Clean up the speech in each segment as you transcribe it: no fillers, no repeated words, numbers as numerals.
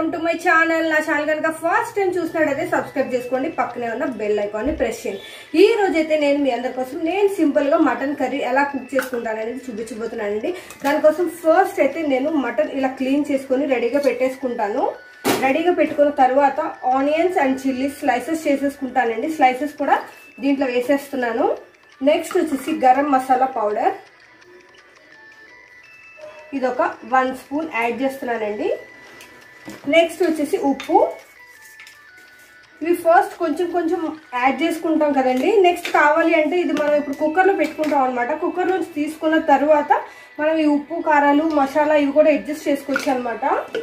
Welcome to my channel. నా channel కనుక first time చూసినట్టయితే సబ్స్క్రైబ్ చేసుకోండి, పక్కనే ఉన్న బెల్ ఐకాన్ని ప్రెస్ చేయండి. ఈ రోజైతే నేను మీ అందరి కోసం సింపుల్ గా మటన్ కర్రీ ఎలా కుక్ చేసుకుంటాను అనేది చూపించబోతున్నానండి. దానికోసం ఫస్ట్ అయితే నేను మటన్ ఇలా క్లీన్ చేసుకొని రెడీగా పెట్టేసుకుంటాను. రెడీగా పెట్టుకున్న తర్వాత ఆనియన్స్ అండ్ చిల్లీ స్లైసెస్ చేసేసుకుంటానండి. స్లైసెస్ కూడా దీంట్లో వేసేస్తున్నాను. నెక్స్ట్ వచ్చేసి గరం మసాలా పౌడర్, ఇదొక 1 స్పూన్ యాడ్ చేస్తున్నానండి. నెక్స్ట్ వచ్చేసి ఉప్పు, ఇవి ఫస్ట్ కొంచెం కొంచెం యాడ్ చేసుకుంటాం కదండి. నెక్స్ట్ కావాలి అంటే ఇది మనం ఇప్పుడు కుక్కర్లో పెట్టుకుంటాం అనమాట. కుక్కర్ నుంచి తీసుకున్న తర్వాత మనం ఈ ఉప్పు కారాలు మసాలా ఇవి కూడా అడ్జస్ట్ చేసుకోవచ్చు అనమాట.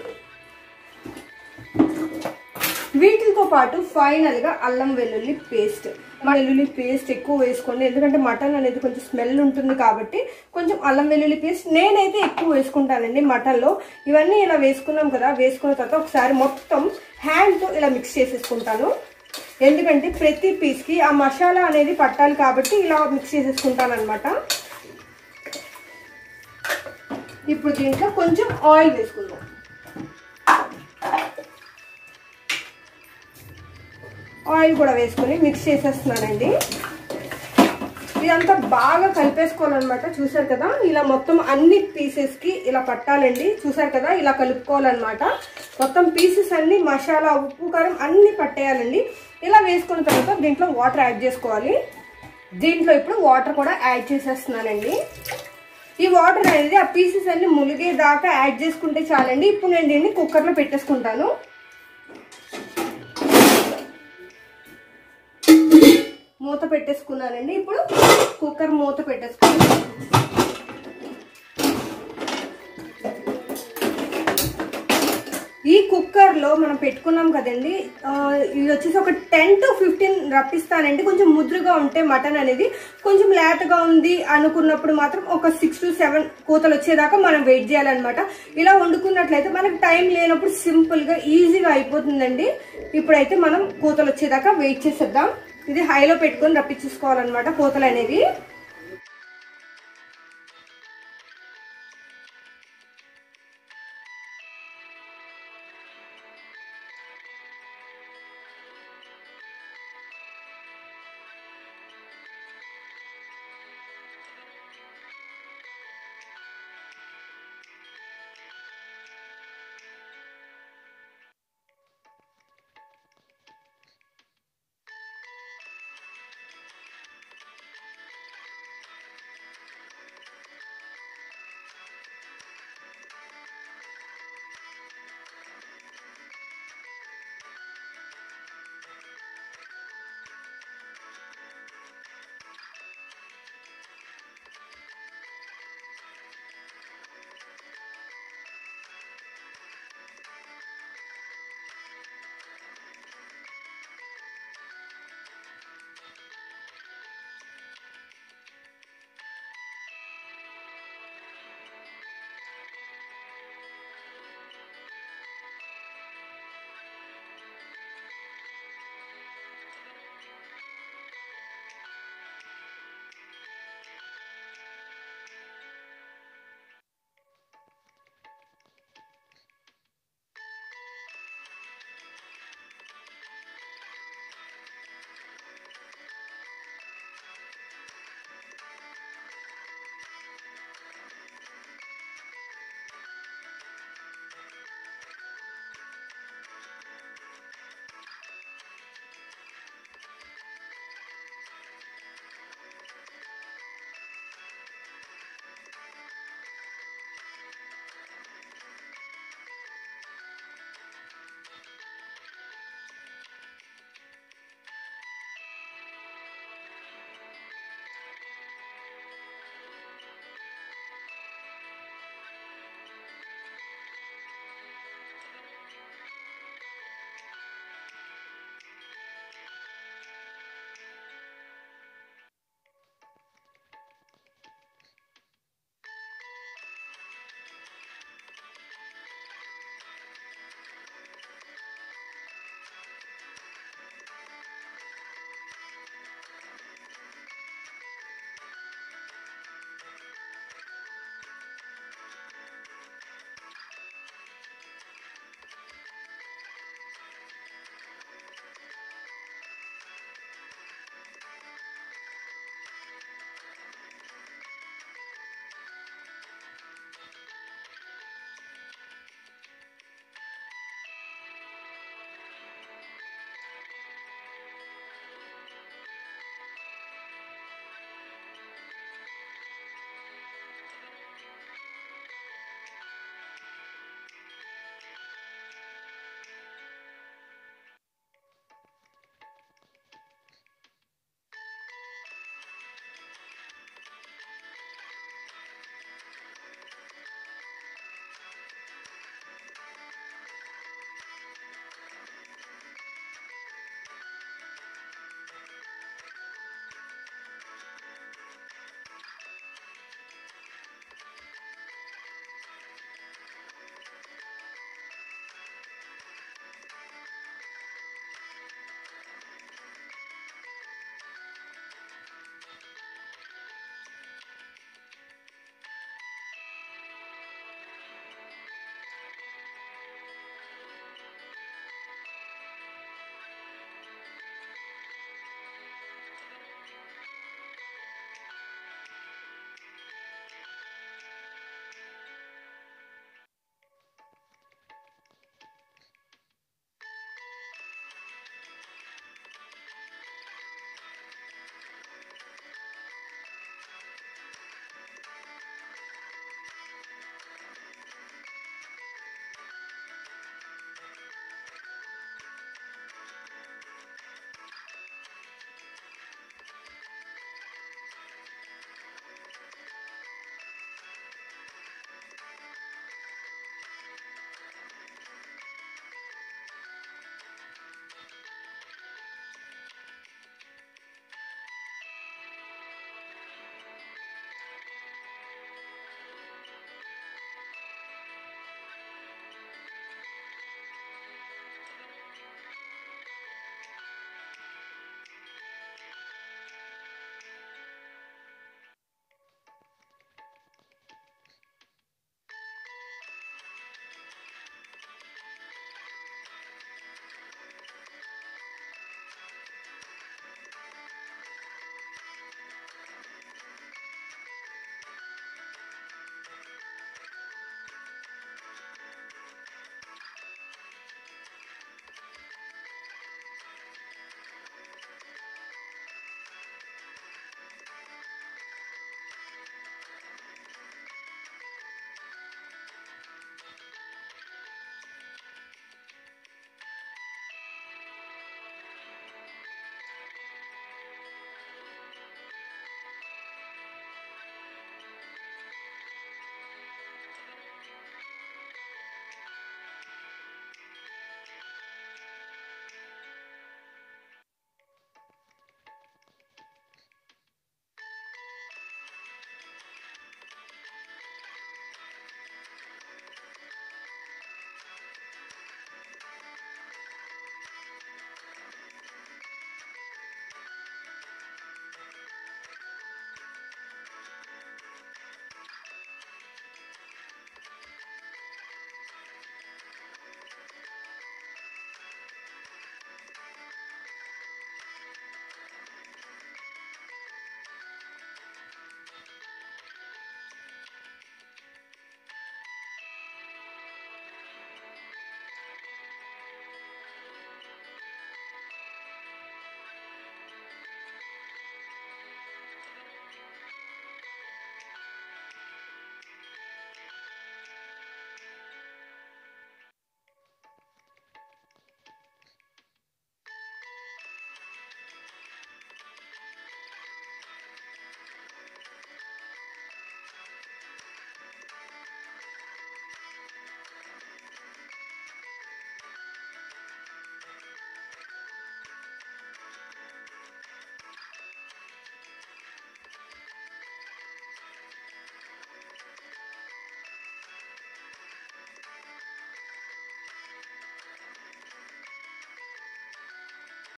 వీటితో పాటు ఫైనల్ గా అల్లం వెల్లుల్లి పేస్ట్, వెల్లుల్లి పేస్ట్ ఎక్కువ వేసుకోండి, ఎందుకంటే మటన్ అనేది కొంచెం స్మెల్ ఉంటుంది కాబట్టి కొంచెం అల్లం వెల్లుల్లి పేస్ట్ నేనైతే ఎక్కువ వేసుకుంటానండి మటన్లో. ఇవన్నీ ఇలా వేసుకున్నాం కదా, వేసుకున్న తర్వాత ఒకసారి మొత్తం హ్యాండ్తో ఇలా మిక్స్ చేసేసుకుంటాను. ఎందుకంటే ప్రతి పీస్కి ఆ మసాలా అనేది పట్టాలి కాబట్టి ఇలా మిక్స్ చేసేసుకుంటాను అనమాట. ఇప్పుడు దీంట్లో కొంచెం ఆయిల్ వేసుకుందాం. ఆయిల్ కూడా వేసుకొని మిక్స్ చేసేస్తున్నానండి. ఇదంతా బాగా కలిపేసుకోవాలన్నమాట. చూసారు కదా, ఇలా మొత్తం అన్ని పీసెస్కి ఇలా పట్టాలండి. చూసారు కదా, ఇలా కలుపుకోవాలన్నమాట. మొత్తం పీసెస్ అన్ని మసాలా ఉప్పు కారం అన్ని పట్టేయాలండి. ఇలా వేసుకున్న తర్వాత దీంట్లో వాటర్ యాడ్ చేసుకోవాలి. దీంట్లో ఇప్పుడు వాటర్ కూడా యాడ్ చేసేస్తున్నానండి. ఈ వాటర్ అనేది ఆ పీసెస్ అన్ని ములిగేదాకా యాడ్ చేసుకుంటే చాలండి. ఇప్పుడు నేను దీన్ని కుక్కర్లో పెట్టేసుకుంటాను. మూత పెట్టేసుకున్నానండి. ఇప్పుడు కుక్కర్ మూత పెట్టేసుకున్నాను. ఈ కుక్కర్లో మనం పెట్టుకున్నాం కదండి, ఇది వచ్చేసి ఒక 10 to 15 రప్పిస్తానండి. కొంచెం ముద్రగా ఉంటే మటన్ అనేది కొంచెం లేతగా ఉంది అనుకున్నప్పుడు మాత్రం ఒక 6 to 7 కూతలు వచ్చేదాకా మనం వెయిట్ చేయాలన్నమాట. ఇలా వండుకున్నట్లయితే మనకు టైం లేనప్పుడు సింపుల్గా ఈజీగా అయిపోతుందండి. ఇప్పుడైతే మనం కూతలు వచ్చేదాకా వెయిట్ చేసేద్దాం. ఇది హైలో పెట్టుకొని రప్పించేసుకోవాలన్నమాట కూతలు అనేవి.